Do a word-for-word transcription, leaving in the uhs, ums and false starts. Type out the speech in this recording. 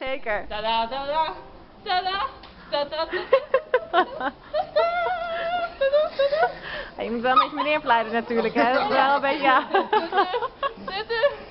zeker. Tada, tada, tada, tada, Je moet wel met je meneer verleiden natuurlijk, hè? Dat is wel een beetje, ja.